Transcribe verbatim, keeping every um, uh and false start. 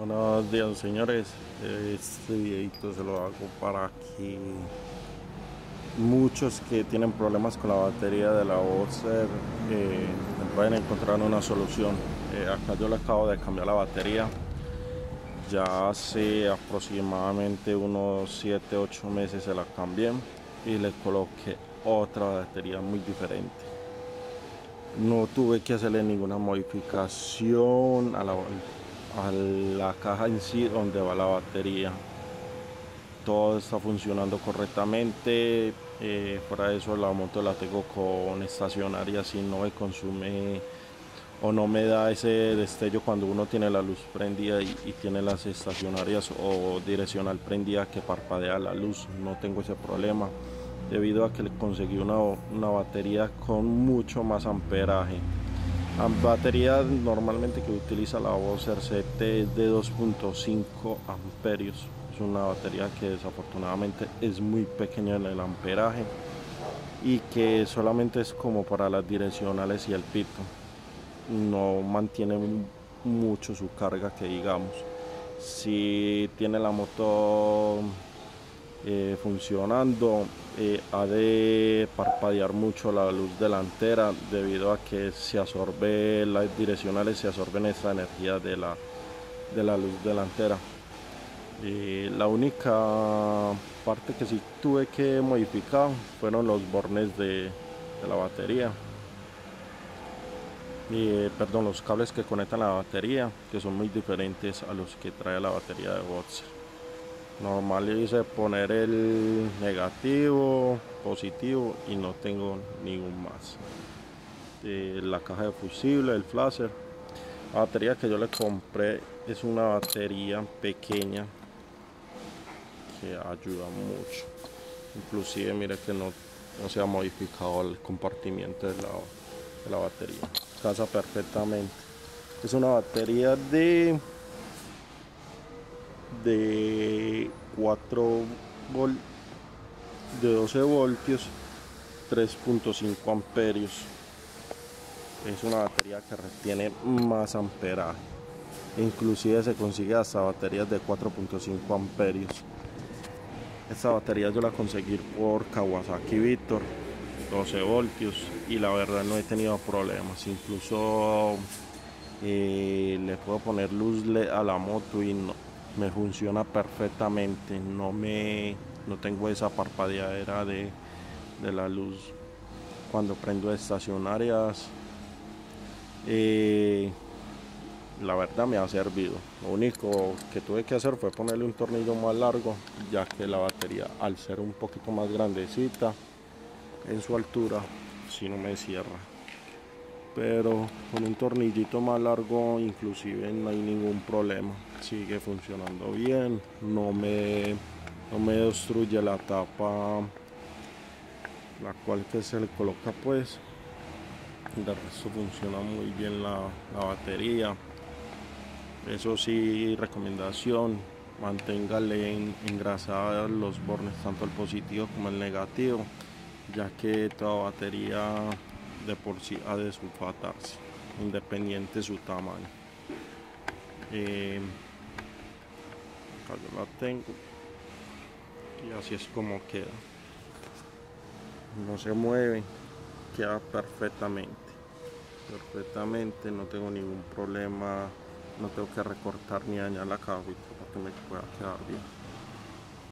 Buenos días, señores. Este videito se lo hago para que muchos que tienen problemas con la batería de la Boxer eh, pueden encontrar una solución. Eh, acá yo le acabo de cambiar la batería. Ya hace aproximadamente unos siete ocho meses se la cambié y le coloqué otra batería muy diferente. No tuve que hacerle ninguna modificación a la, a la caja en sí donde va la batería. Todo está funcionando correctamente. Eh, fuera de eso, la moto la tengo con estacionaria, si no me consume o no me da ese destello cuando uno tiene la luz prendida y, y tiene las estacionarias o direccional prendida que parpadea la luz. No tengo ese problema debido a que le conseguí una, una batería con mucho más amperaje. La batería normalmente que utiliza la Boxer C T es de dos punto cinco amperios. Es una batería que desafortunadamente es muy pequeña en el amperaje y que solamente es como para las direccionales y el pito. No mantiene mucho su carga, que digamos. Si tiene la moto eh, funcionando, eh, ha de parpadear mucho la luz delantera debido a que se absorbe las direccionales, se absorben esa energía de la, de la luz delantera. Y la única parte que sí tuve que modificar fueron los bornes de, de la batería. Y, eh, perdón, los cables que conectan la batería, que son muy diferentes a los que trae la batería de Boxer. Normal hice poner el negativo, positivo y no tengo ningún más. Eh, la caja de fusible, el flasher. La batería que yo le compré es una batería pequeña que ayuda mucho. Inclusive mire que no, no se ha modificado el compartimiento de la, de la batería. Casa perfectamente. Es una batería de de cuatro volt de doce voltios, tres punto cinco amperios. Es una batería que retiene más amperaje. Inclusive se consigue hasta baterías de cuatro punto cinco amperios. Esta batería yo la conseguí por Kawasaki Victor, doce voltios, y la verdad no he tenido problemas. Incluso eh, le puedo poner luz L E D a la moto y no, me funciona perfectamente. No me no tengo esa parpadeadera de, de la luz cuando prendo estacionarias. Eh, la verdad me ha servido. Lo único que tuve que hacer fue ponerle un tornillo más largo, ya que la batería, al ser un poquito más grandecita en su altura, si no me cierra. Pero con un tornillito más largo inclusive no hay ningún problema, sigue funcionando bien, no me, no me destruye la tapa, la cual que se le coloca, pues de resto funciona muy bien la, la batería. Eso sí, recomendación, manténgale en, engrasados los bornes, tanto el positivo como el negativo, ya que toda batería de por sí ha de sulfatarse, independiente de su tamaño. Eh, acá yo la tengo y así es como queda. No se mueve, queda perfectamente, perfectamente, no tengo ningún problema, no tengo que recortar ni dañar la cajita para que me pueda quedar bien.